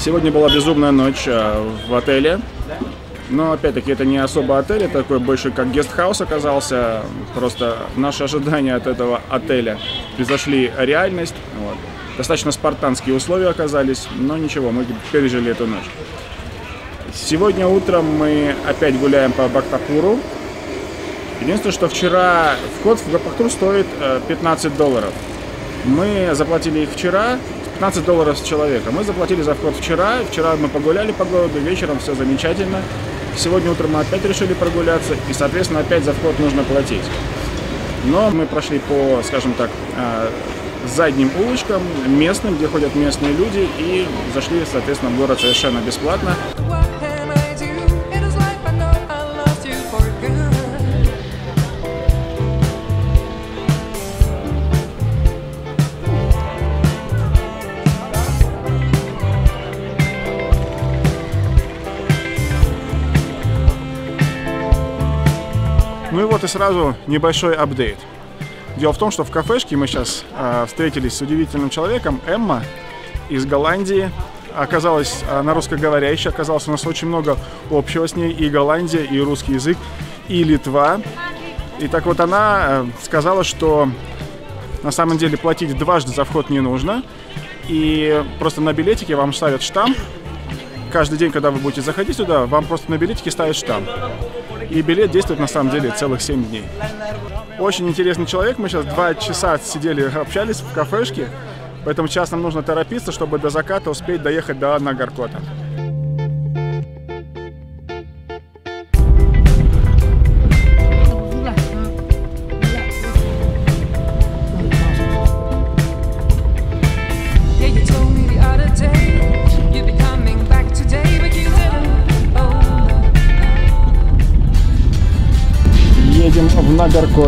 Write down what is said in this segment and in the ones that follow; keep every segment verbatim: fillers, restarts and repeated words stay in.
Сегодня была безумная ночь в отеле, но опять-таки это не особо отель, это такой больше как гестхаус оказался. Просто наши ожидания от этого отеля превзошли реальность. Вот. Достаточно спартанские условия оказались, но ничего, мы пережили эту ночь. Сегодня утром мы опять гуляем по Бхактапуру. Единственное, что вчера вход в Бхактапуру стоит пятнадцать долларов. Мы заплатили их вчера, пятнадцать долларов с человека. Мы заплатили за вход вчера, вчера мы погуляли по городу, вечером все замечательно. Сегодня утром мы опять решили прогуляться, и, соответственно, опять за вход нужно платить. Но мы прошли по, скажем так, задним улочкам, местным, где ходят местные люди, и зашли, соответственно, в город совершенно бесплатно. Ну и вот и сразу небольшой апдейт. Дело в том, что в кафешке мы сейчас э, встретились с удивительным человеком, Эмма из Голландии. Оказалась она русскоговорящая, оказалось у нас очень много общего с ней, и Голландия, и русский язык, и Литва. И так вот она сказала, что на самом деле платить дважды за вход не нужно. И просто на билетике вам ставят штамп. Каждый день, когда вы будете заходить сюда, вам просто на билетике ставят штамп. И билет действует на самом деле целых семь дней. Очень интересный человек. Мы сейчас два часа сидели, общались в кафешке. Поэтому сейчас нам нужно торопиться, чтобы до заката успеть доехать до Нагаркота. Едем в Нагаркот.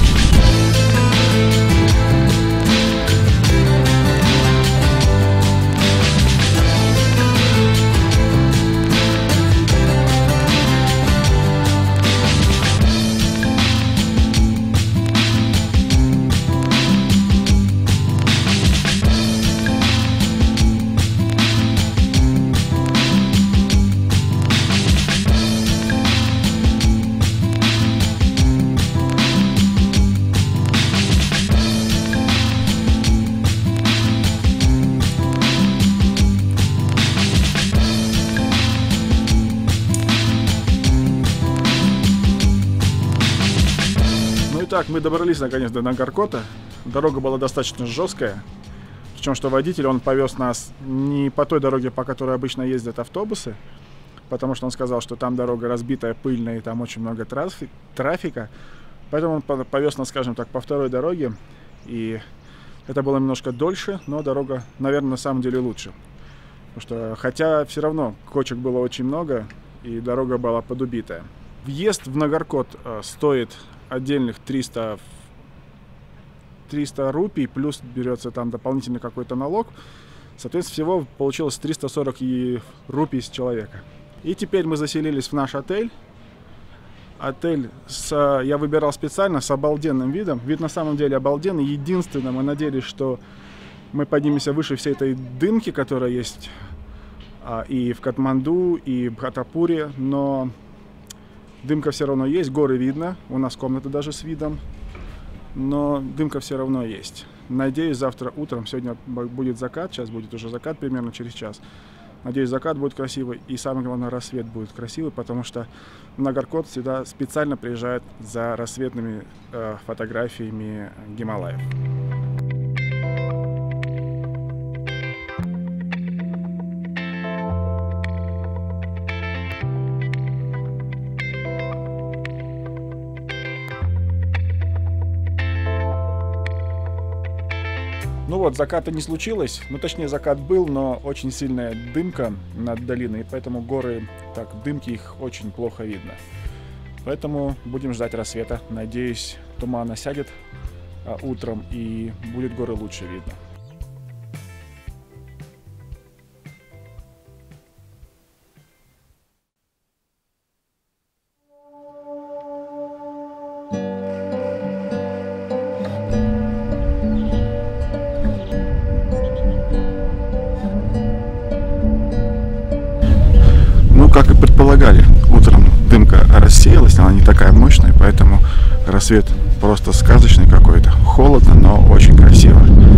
Так, мы добрались наконец до Нагаркота. Дорога была достаточно жесткая. Причем, что водитель, он повез нас не по той дороге, по которой обычно ездят автобусы, потому что он сказал, что там дорога разбитая, пыльная, и там очень много трафи- трафика. Поэтому он повез нас, скажем так, по второй дороге. И это было немножко дольше, но дорога, наверное, на самом деле лучше. Потому что, хотя все равно кочек было очень много, и дорога была подубитая. Въезд в Нагаркот э, стоит отдельных триста, триста рупий, плюс берется там дополнительный какой-то налог. Соответственно, всего получилось триста сорок рупий с человека. И теперь мы заселились в наш отель. Отель с, я выбирал специально с обалденным видом. Вид на самом деле обалденный. Единственное, мы надеялись, что мы поднимемся выше всей этой дымки, которая есть а, и в Катманду, и в Бхактапуре, но дымка все равно есть, горы видно, у нас комната даже с видом, но дымка все равно есть. Надеюсь, завтра утром, сегодня будет закат, сейчас будет уже закат примерно через час. Надеюсь, закат будет красивый, и самое главное, рассвет будет красивый, потому что Нагаркот всегда специально приезжает за рассветными э, фотографиями Гималаев. Ну вот, заката не случилось, ну точнее закат был, но очень сильная дымка над долиной, и поэтому горы, так, дымки их очень плохо видно. Поэтому будем ждать рассвета. Надеюсь, туман осядет а, утром и будет горы лучше видно. предполагали, утром дымка рассеялась, она не такая мощная, поэтому рассвет просто сказочный какой-то. Холодно, но очень красиво.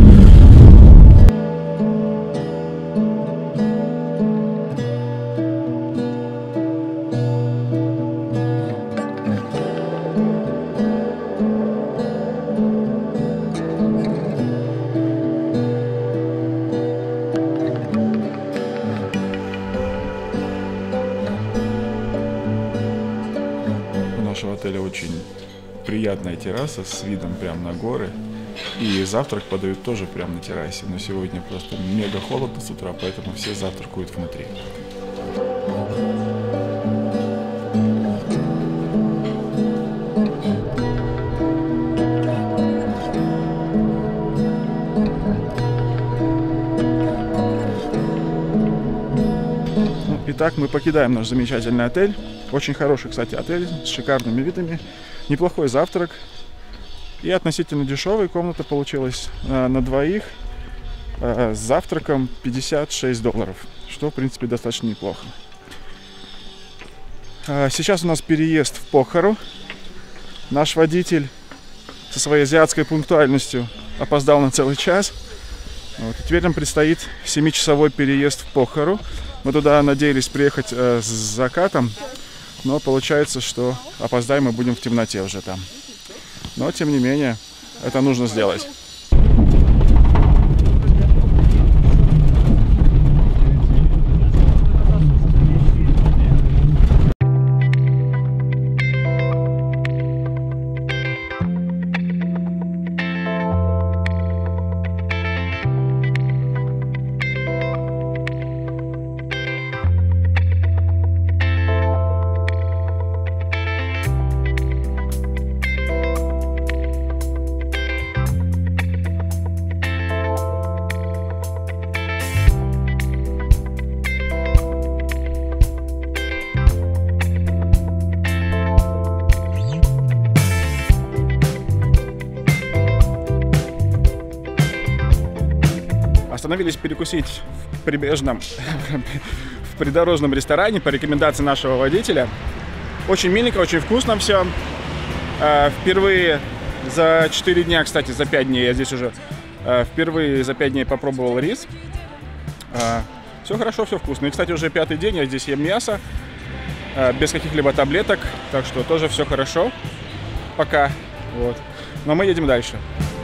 В отеле очень приятная терраса с видом прямо на горы. И завтрак подают тоже прямо на террасе. Но сегодня просто мега холодно с утра, поэтому все завтракают внутри. Итак, мы покидаем наш замечательный отель. Очень хороший, кстати, отель с шикарными видами. Неплохой завтрак. И относительно дешевая комната получилась э, на двоих э, с завтраком пятьдесят шесть долларов. Что, в принципе, достаточно неплохо. Э, сейчас у нас переезд в Похару. Наш водитель со своей азиатской пунктуальностью опоздал на целый час. Вот. И теперь нам предстоит семичасовой переезд в Похару. Мы туда надеялись приехать э, с закатом, но получается, что опоздаем и будем в темноте уже там. Но, тем не менее, это нужно сделать. Остановились перекусить в прибрежном, в придорожном ресторане по рекомендации нашего водителя. Очень миленько, очень вкусно все. Впервые за четыре дня, кстати, за пять дней я здесь уже впервые за пять дней попробовал рис. Все хорошо, все вкусно. И, кстати, уже пятый день я здесь ем мясо без каких-либо таблеток, так что тоже все хорошо пока. Вот. Но мы едем дальше.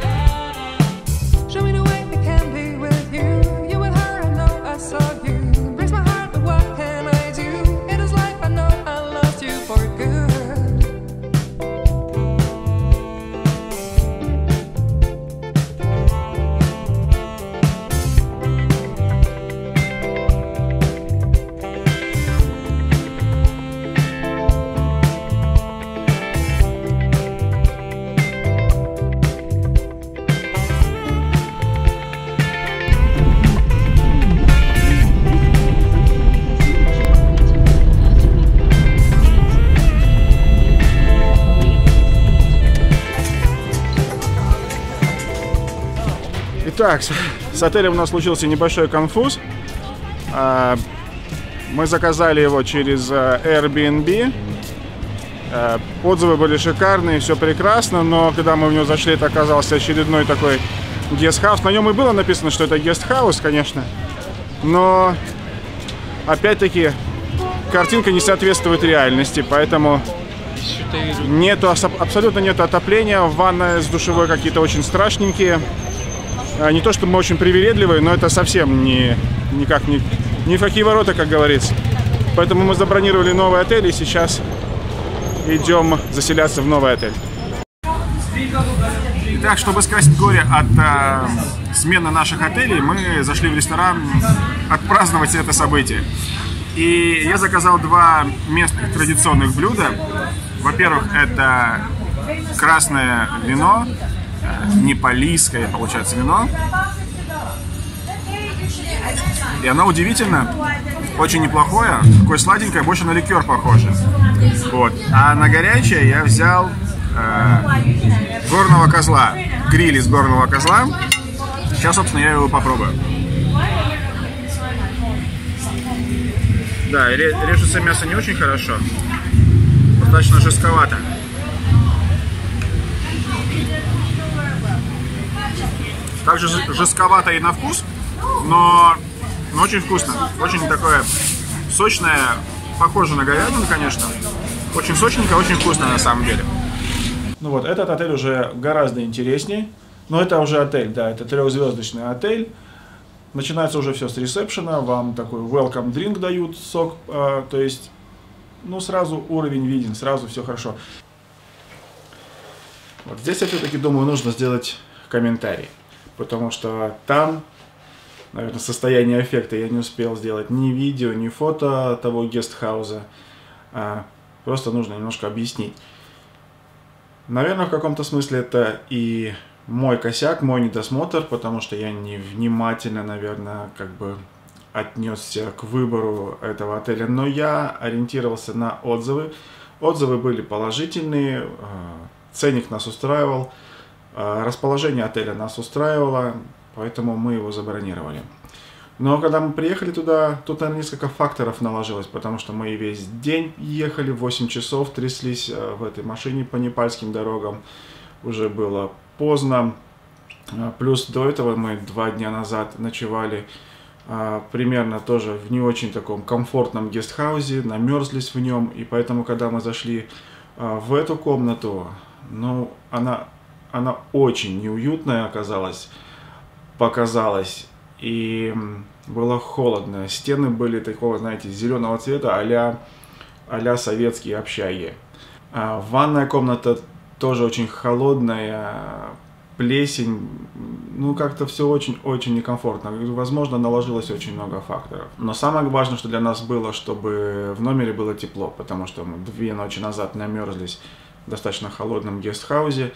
Итак, с отелем у нас случился небольшой конфуз. Мы заказали его через Airbnb. Отзывы были шикарные, все прекрасно, но когда мы в него зашли, это оказался очередной такой гестхаус. На нем и было написано, что это гестхаус, конечно, но опять-таки картинка не соответствует реальности, поэтому нету, абсолютно нет отопления, ванная с душевой какие-то очень страшненькие. Не то, что мы очень привередливые, но это совсем не, никак не, ни в какие ворота, как говорится. Поэтому мы забронировали новый отель и сейчас идем заселяться в новый отель. Итак, чтобы скрасить горе от э, смены наших отелей, мы зашли в ресторан отпраздновать это событие. И я заказал два местных традиционных блюда. Во-первых, это красное вино. Непалийское, получается, вино. И оно удивительно, очень неплохое, такое сладенькое, больше на ликер похоже. Вот. А на горячее я взял э, горного козла, гриль из горного козла. Сейчас, собственно, я его попробую. Да, режется мясо не очень хорошо. Достаточно жестковато. Также жестковато и на вкус, но, но очень вкусно. Очень такое сочное, похоже на говядину, конечно. Очень сочненько, очень вкусно на самом деле. Ну вот, этот отель уже гораздо интереснее. Но это уже отель, да, это трехзвездочный отель. Начинается уже все с ресепшена, вам такой welcome drink дают, сок, э, то есть, ну, сразу уровень виден, сразу все хорошо. Вот здесь я все-таки думаю, нужно сделать комментарий, потому что там, наверное, состояние эффекта я не успел сделать ни видео, ни фото того гестхауза, а просто нужно немножко объяснить. Наверное, в каком-то смысле это и мой косяк, мой недосмотр, потому что я невнимательно, наверное, как бы отнесся к выбору этого отеля, но я ориентировался на отзывы. Отзывы были положительные, ценник нас устраивал, расположение отеля нас устраивало, поэтому мы его забронировали. Но когда мы приехали туда, тут, наверное, несколько факторов наложилось, потому что мы весь день ехали, восемь часов тряслись в этой машине по непальским дорогам, уже было поздно, плюс до этого мы два дня назад ночевали а, примерно тоже в не очень таком комфортном гестхаузе, намерзлись в нем, и поэтому, когда мы зашли а, в эту комнату, ну, она, она очень неуютная оказалась, показалась, и было холодно, стены были такого, знаете, зеленого цвета, а-ля, а-ля советские общаги. А, ванная комната тоже очень холодная, плесень, ну как-то все очень-очень некомфортно. Возможно, наложилось очень много факторов. Но самое важное, что для нас было, чтобы в номере было тепло, потому что мы две ночи назад намерзлись в достаточно холодном гестхаузе,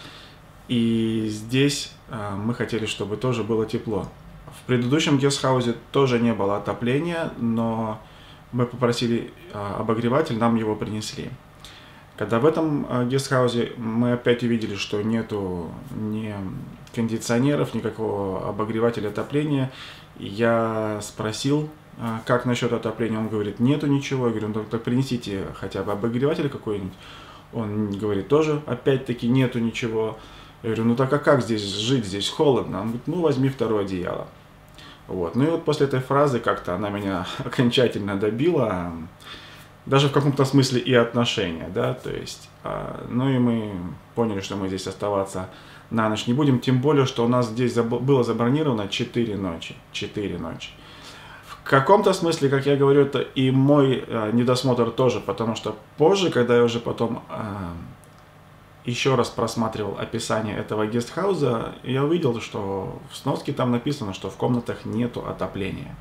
и здесь а, мы хотели, чтобы тоже было тепло. В предыдущем гестхаузе тоже не было отопления, но мы попросили а, обогреватель, нам его принесли. Когда в этом гестхаузе мы опять увидели, что нету ни кондиционеров, никакого обогревателя отопления, я спросил, как насчет отопления, он говорит, нету ничего, я говорю, ну так принесите хотя бы обогреватель какой-нибудь, он говорит, тоже опять-таки нету ничего, я говорю, ну так а как здесь жить, здесь холодно, он говорит, ну возьми второе одеяло. Вот. Ну и вот после этой фразы как-то она меня окончательно добила, даже в каком-то смысле и отношения, да, то есть, а, ну и мы поняли, что мы здесь оставаться на ночь не будем, тем более, что у нас здесь заб было забронировано четыре ночи, четыре ночи. В каком-то смысле, как я говорю, это и мой а, недосмотр тоже, потому что позже, когда я уже потом а, еще раз просматривал описание этого гестхауза, я увидел, что в сноске там написано, что в комнатах нету отопления.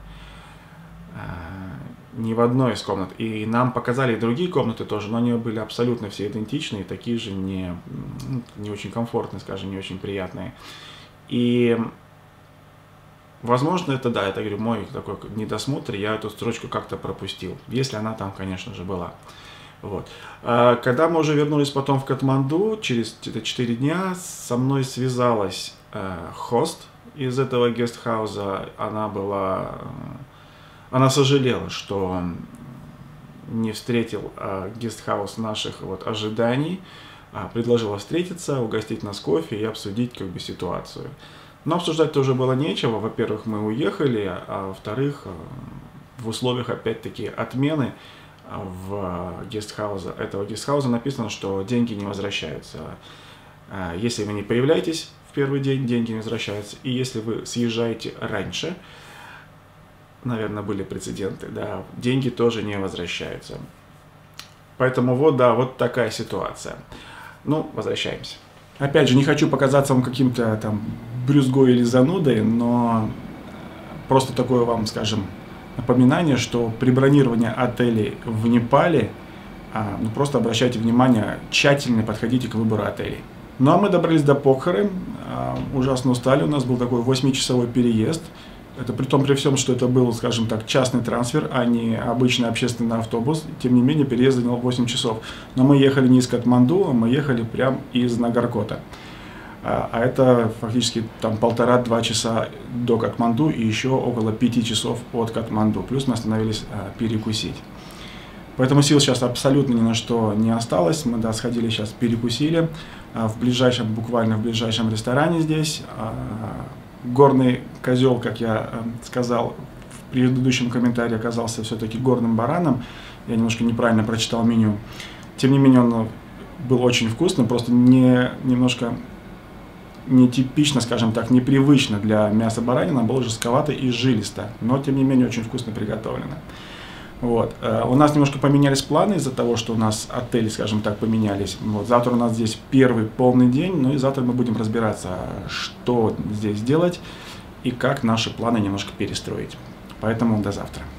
Ни в одной из комнат. И нам показали и другие комнаты тоже, но они были абсолютно все идентичные, такие же не, не очень комфортные, скажем, не очень приятные. И, возможно, это, да, это, говорю, мой такой недосмотр, я эту строчку как-то пропустил, если она там, конечно же, была. Вот. А когда мы уже вернулись потом в Катманду, через четыре дня со мной связалась э, хост из этого гестхауза, она была... Она сожалела, что не встретил а, гестхаус наших вот, ожиданий, а, предложила встретиться, угостить нас кофе и обсудить как бы ситуацию. Но обсуждать тоже было нечего. Во-первых, мы уехали, а во-вторых, в условиях опять-таки отмены в гестхаузе, этого гестхауза написано, что деньги не возвращаются. Если вы не появляетесь в первый день, деньги не возвращаются. И если вы съезжаете раньше, наверное, были прецеденты, да, деньги тоже не возвращаются. Поэтому вот, да, вот такая ситуация. Ну, возвращаемся. Опять же, не хочу показаться вам каким-то там брюзгой или занудой, но просто такое вам, скажем, напоминание, что при бронировании отелей в Непале, а, ну, просто обращайте внимание, тщательно подходите к выбору отелей. Ну, а мы добрались до Покхары, а, ужасно устали, у нас был такой восьмичасовой переезд. Это при том, при всем, что это был, скажем так, частный трансфер, а не обычный общественный автобус. Тем не менее, переезд занял восемь часов. Но мы ехали не из Катманду, а мы ехали прямо из Нагаркота. А, а это фактически там полтора-два часа до Катманду и еще около пяти часов от Катманду. Плюс мы остановились а, перекусить. Поэтому сил сейчас абсолютно ни на что не осталось. Мы, да, сходили сейчас, перекусили в ближайшем, буквально в ближайшем ресторане здесь. Горный козел, как я сказал в предыдущем комментарии, оказался все-таки горным бараном. Я немножко неправильно прочитал меню. Тем не менее, он был очень вкусный, просто не, немножко нетипично, скажем так, непривычно для мяса баранина, было жестковато и жилисто, но тем не менее очень вкусно приготовлено. Вот. У нас немножко поменялись планы из-за того, что у нас отели, скажем так, поменялись. Вот. Завтра у нас здесь первый полный день, ну и завтра мы будем разбираться, что здесь делать и как наши планы немножко перестроить. Поэтому до завтра.